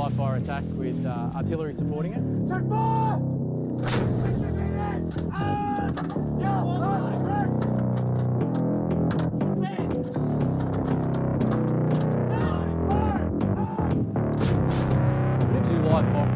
live fire attack with artillery supporting it. Check fire! We need to do live fire.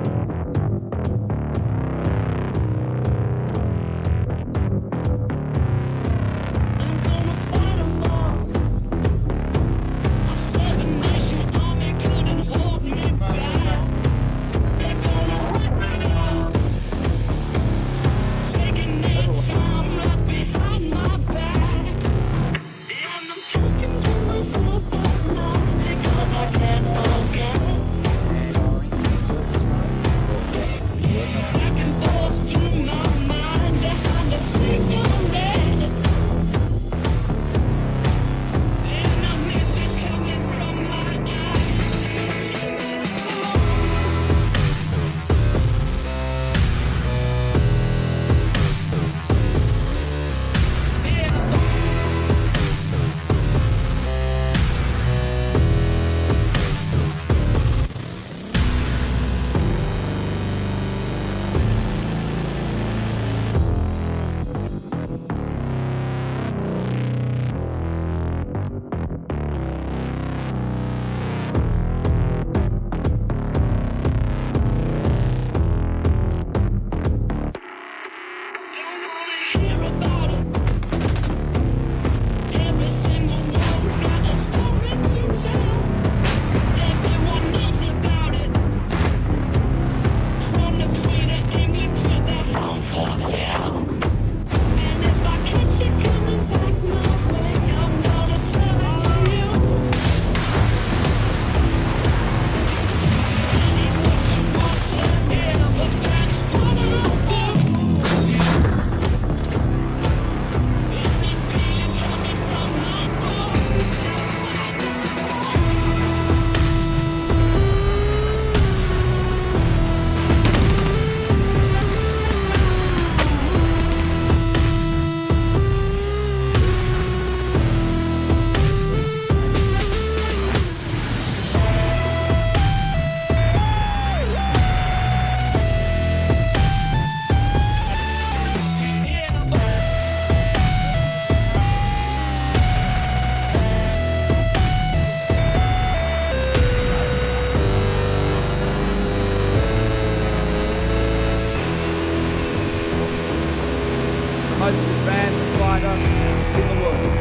Most advanced fighter in the world.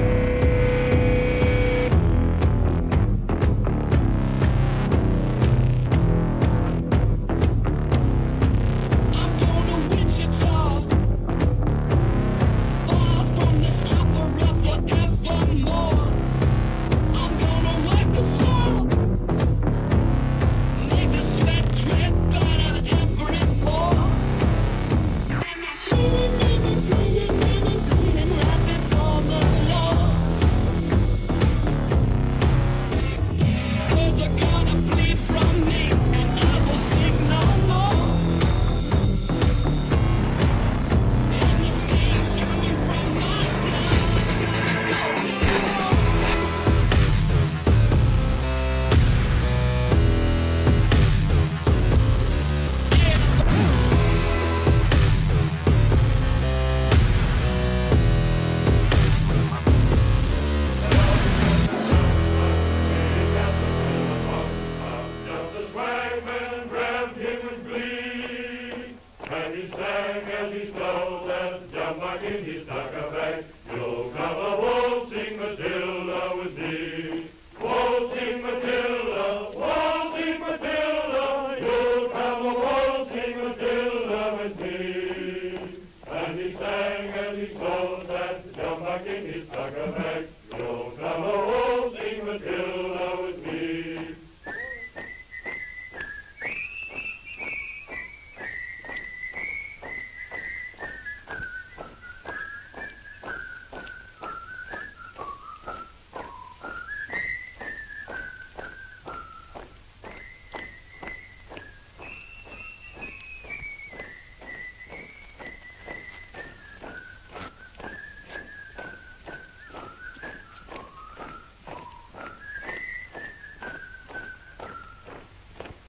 He sang as he strode and jumped back in his tucker bag. You'll come a waltzing Matilda with me. Waltzing Matilda, waltzing Matilda. You'll come a waltzing Matilda with me. And he sang as he strode and jumped back in his tucker bag. You'll come a waltzing Matilda.